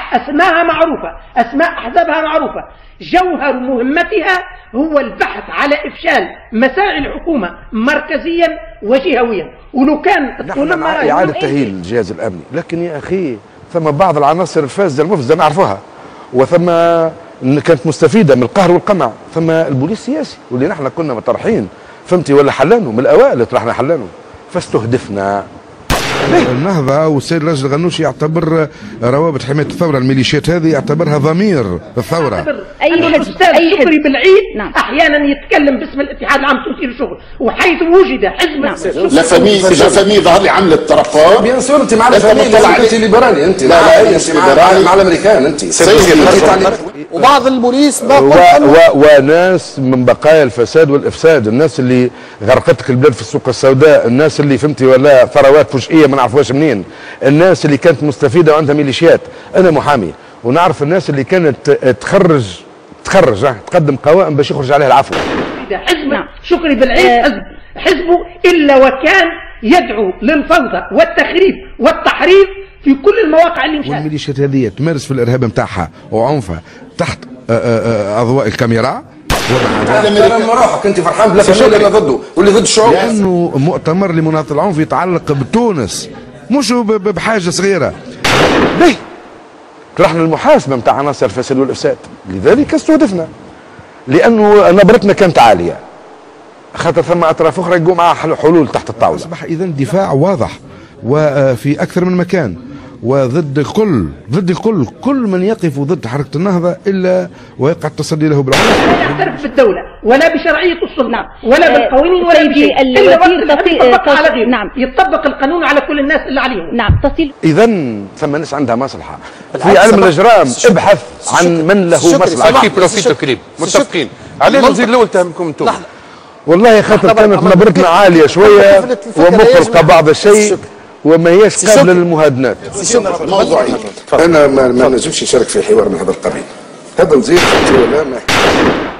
أسماءها معروفة، أسماء أحزابها معروفة، جوهر مهمتها هو البحث على إفشال مسائل الحكومة مركزيا وجهويا. ولو كان نحن مع إعادة تأهيل الجهاز الأمني، لكن يا أخي ثم بعض العناصر الفاسدة المفسدة نعرفها، وثم كانت مستفيدة من القهر والقمع، ثم البوليس السياسي واللي نحن كنا مطرحين فهمتي ولا حلانه من الأوائل اللي طرحنا حلانه، فاستهدفنا. النهضة والسيد الرجل الغنوشي يعتبر روابط حماية الثورة الميليشيات هذه يعتبرها ضمير الثورة. الأستاذ شكري بالعيد أحيانا يتكلم باسم الاتحاد العام التونسي للشغل، وحيث وجد حزب لا فامي ظهر لي عملت طرفات. بيان سور انت مع انت ليبرالي، انت لا انت مع الامريكان، انت وبعض البوليس وناس من بقايا الفساد والافساد، الناس اللي غرقتك البلاد في السوق السوداء، الناس اللي فهمتي ولا ثروات فجئيه ما نعرفوهاش منين، الناس اللي كانت مستفيده وعندها ميليشيات. انا محامي ونعرف الناس اللي كانت تقدم قوائم باش يخرج عليها العفو. حزب شكري بالعيد حزبه الا وكان يدعو للفوضى والتخريب والتحريف في كل المواقع اللي مشات. والميليشيات هذه تمارس في الارهاب نتاعها وعنفها تحت اضواء الكاميرا. لما روحك انت فرحان بلا فشل انا ضده واللي ضد الشعوب، لانه مؤتمر لمناهضه العنف يتعلق بتونس مش بحاجه صغيره. ليه؟ طرحنا المحاسبه نتاع عناصر الفساد والافساد، لذلك استهدفنا لانه نبرتنا كانت عاليه، خاطر ثم اطراف اخرى يقوم معها حلول تحت الطاوله. اصبح اذا دفاع واضح وفي اكثر من مكان وضد الكل كل من يقف ضد حركه النهضه الا ويقع التصدي له بالعنف. لا يعترف بالدوله ولا بشرعيه السلطه ولا بالقوانين ولا بشيء الا يطبق على غيره. يطبق القانون على كل الناس اللي عليهم. تصيل. اذا ثم ناس عندها مصلحه في علم الاجرام، ابحث عن من له مصلحه. كي بروفيتو كريم متفقين عليه. الوزير الاول تهمكم انتم والله خاطر كانت نبرتنا عاليه شويه ومخلقه بعض الشيء وما هيش قابله للمهادنات. موضوعي انا ما نجمش نشارك في حوار من هذا القبيل، هذا نزيد ولا ما